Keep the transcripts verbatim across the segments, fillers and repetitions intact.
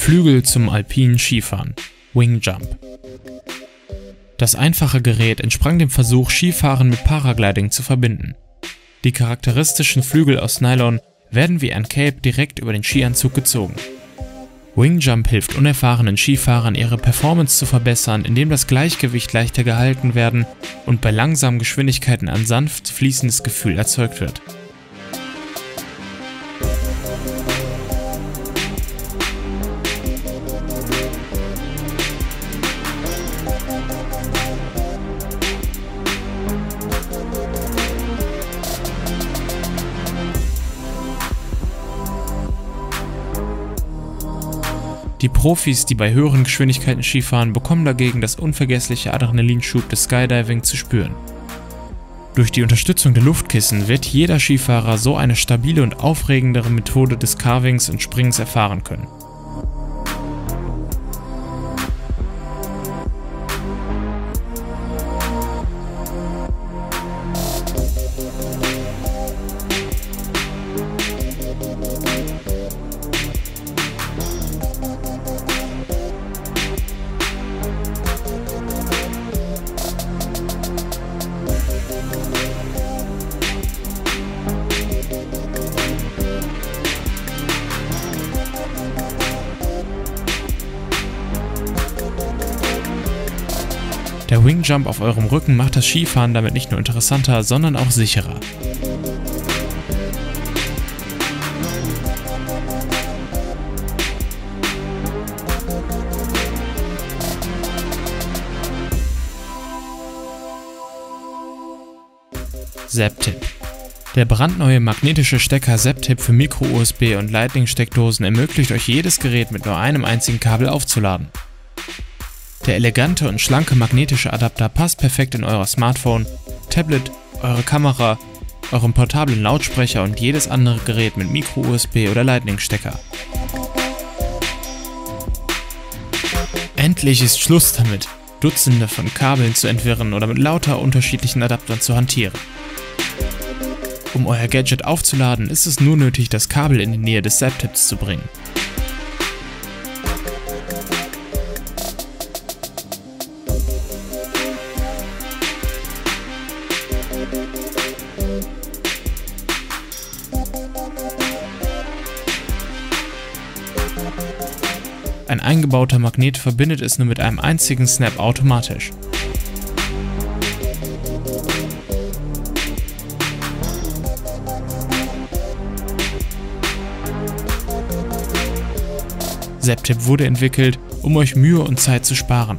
Flügel zum alpinen Skifahren, Wing Jump. Das einfache Gerät entsprang dem Versuch, Skifahren mit Paragliding zu verbinden. Die charakteristischen Flügel aus Nylon werden wie ein Cape direkt über den Skianzug gezogen. Wing Jump hilft unerfahrenen Skifahrern, ihre Performance zu verbessern, indem das Gleichgewicht leichter gehalten werden und bei langsamen Geschwindigkeiten ein sanft fließendes Gefühl erzeugt wird. Die Profis, die bei höheren Geschwindigkeiten Skifahren, bekommen dagegen das unvergessliche Adrenalinschub des Skydiving zu spüren. Durch die Unterstützung der Luftkissen wird jeder Skifahrer so eine stabile und aufregendere Methode des Carvings und Springens erfahren können. Der Wing Jump auf eurem Rücken macht das Skifahren damit nicht nur interessanter, sondern auch sicherer. ZapTip. Der brandneue magnetische Stecker ZapTip für Micro-U S B und Lightning-Steckdosen ermöglicht euch jedes Gerät mit nur einem einzigen Kabel aufzuladen. Der elegante und schlanke magnetische Adapter passt perfekt in euer Smartphone, Tablet, eure Kamera, euren portablen Lautsprecher und jedes andere Gerät mit Micro-U S B oder Lightning-Stecker. Endlich ist Schluss damit, Dutzende von Kabeln zu entwirren oder mit lauter unterschiedlichen Adaptern zu hantieren. Um euer Gadget aufzuladen, ist es nur nötig, das Kabel in die Nähe des ZapTips zu bringen. Ein eingebauter Magnet verbindet es nur mit einem einzigen Snap automatisch. ZapTip wurde entwickelt, um euch Mühe und Zeit zu sparen.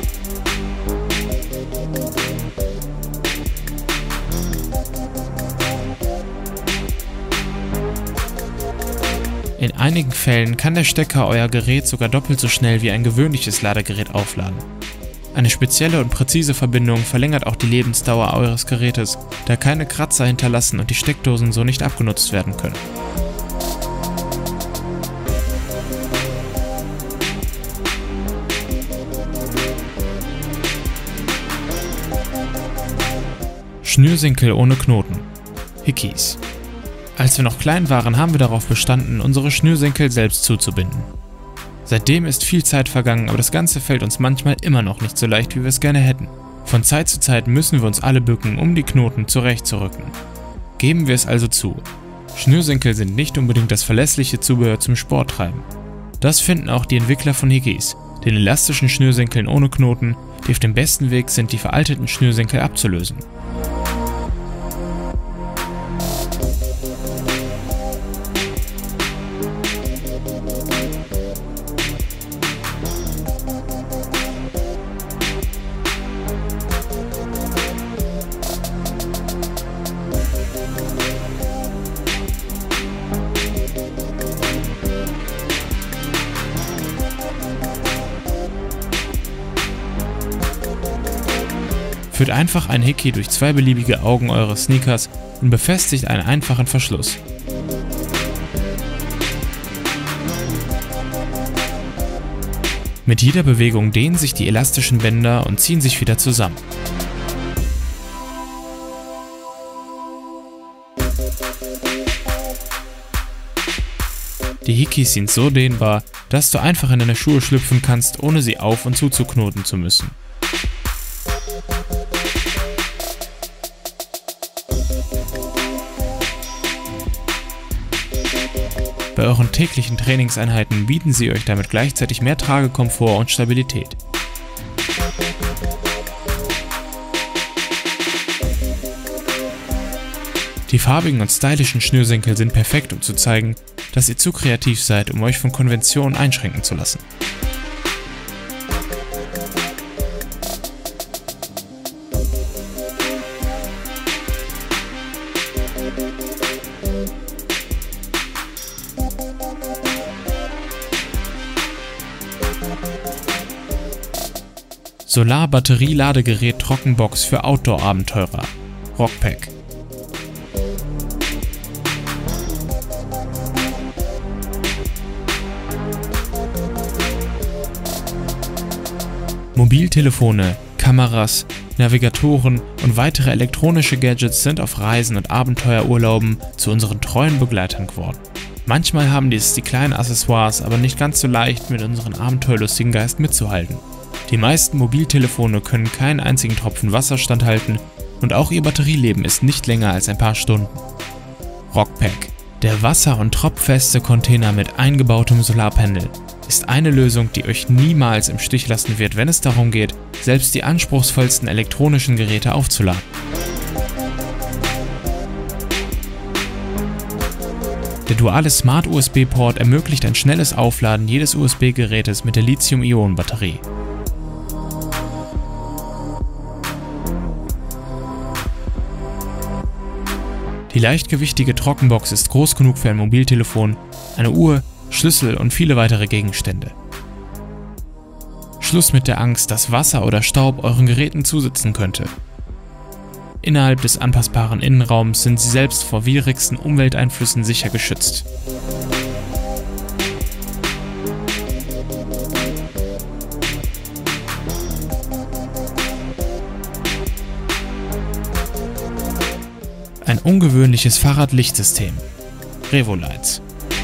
In einigen Fällen kann der Stecker euer Gerät sogar doppelt so schnell wie ein gewöhnliches Ladegerät aufladen. Eine spezielle und präzise Verbindung verlängert auch die Lebensdauer eures Gerätes, da keine Kratzer hinterlassen und die Steckdosen so nicht abgenutzt werden können. Schnürsenkel ohne Knoten. Hickeys. Als wir noch klein waren, haben wir darauf bestanden, unsere Schnürsenkel selbst zuzubinden. Seitdem ist viel Zeit vergangen, aber das Ganze fällt uns manchmal immer noch nicht so leicht, wie wir es gerne hätten. Von Zeit zu Zeit müssen wir uns alle bücken, um die Knoten zurechtzurücken. Geben wir es also zu. Schnürsenkel sind nicht unbedingt das verlässliche Zubehör zum Sporttreiben. Das finden auch die Entwickler von Hickeys, den elastischen Schnürsenkeln ohne Knoten, die auf dem besten Weg sind, die veralteten Schnürsenkel abzulösen. Führt einfach ein Hickey durch zwei beliebige Augen eures Sneakers und befestigt einen einfachen Verschluss. Mit jeder Bewegung dehnen sich die elastischen Bänder und ziehen sich wieder zusammen. Die Hickeys sind so dehnbar, dass du einfach in deine Schuhe schlüpfen kannst, ohne sie auf- und zuzuknoten zu müssen. Bei euren täglichen Trainingseinheiten bieten sie euch damit gleichzeitig mehr Tragekomfort und Stabilität. Die farbigen und stylischen Schnürsenkel sind perfekt, um zu zeigen, dass ihr zu kreativ seid, um euch von Konventionen einschränken zu lassen. Solar-Batterie-Ladegerät Trockenbox für Outdoor-Abenteurer. Rockpack. Mobiltelefone, Kameras, Navigatoren und weitere elektronische Gadgets sind auf Reisen und Abenteuerurlauben zu unseren treuen Begleitern geworden. Manchmal haben dies die kleinen Accessoires aber nicht ganz so leicht, mit unserem abenteuerlustigen Geist mitzuhalten. Die meisten Mobiltelefone können keinen einzigen Tropfen Wasser standhalten und auch ihr Batterieleben ist nicht länger als ein paar Stunden. Rockpack. Der wasser- und tropffeste Container mit eingebautem Solarpanel ist eine Lösung, die euch niemals im Stich lassen wird, wenn es darum geht, selbst die anspruchsvollsten elektronischen Geräte aufzuladen. Der duale Smart-U S B-Port ermöglicht ein schnelles Aufladen jedes U S B-Gerätes mit der Lithium-Ionen-Batterie. Die leichtgewichtige Trockenbox ist groß genug für ein Mobiltelefon, eine Uhr, Schlüssel und viele weitere Gegenstände. Schluss mit der Angst, dass Wasser oder Staub euren Geräten zusitzen könnte. Innerhalb des anpassbaren Innenraums sind sie selbst vor widrigsten Umwelteinflüssen sicher geschützt. Ein ungewöhnliches Fahrradlichtsystem. Revolights.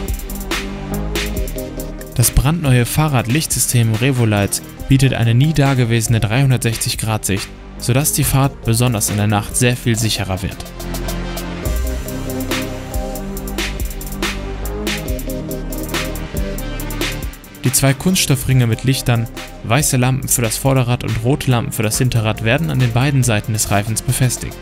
Das brandneue Fahrradlichtsystem Revolights bietet eine nie dagewesene dreihundertsechzig Grad Sicht, sodass die Fahrt besonders in der Nacht sehr viel sicherer wird. Die zwei Kunststoffringe mit Lichtern, weiße Lampen für das Vorderrad und rote Lampen für das Hinterrad werden an den beiden Seiten des Reifens befestigt.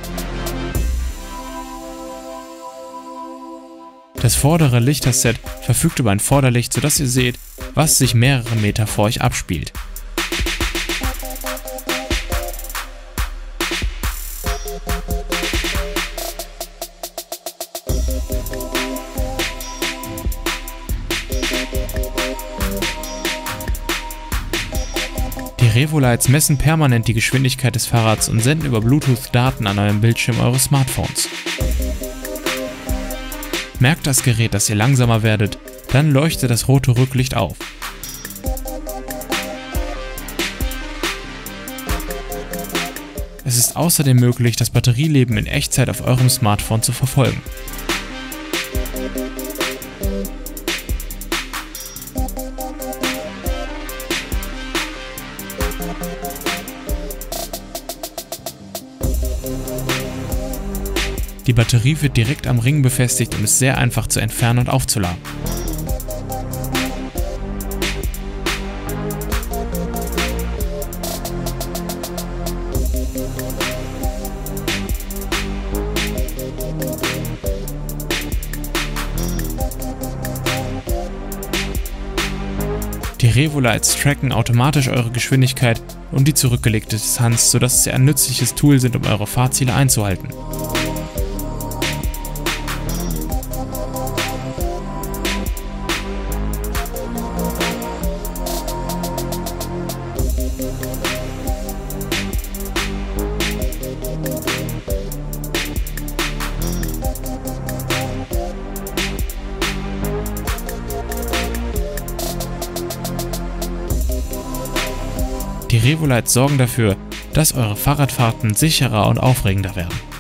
Das vordere Lichterset verfügt über ein Vorderlicht, sodass ihr seht, was sich mehrere Meter vor euch abspielt. Die Revolights messen permanent die Geschwindigkeit des Fahrrads und senden über Bluetooth Daten an eurem Bildschirm eures Smartphones. Merkt das Gerät, dass ihr langsamer werdet, dann leuchtet das rote Rücklicht auf. Es ist außerdem möglich, das Batterieleben in Echtzeit auf eurem Smartphone zu verfolgen. Die Batterie wird direkt am Ring befestigt und ist sehr einfach zu entfernen und aufzuladen. Die Revolights tracken automatisch eure Geschwindigkeit und die zurückgelegte Distanz, sodass sie ein nützliches Tool sind, um eure Fahrziele einzuhalten. Die Revolights sorgen dafür, dass eure Fahrradfahrten sicherer und aufregender werden.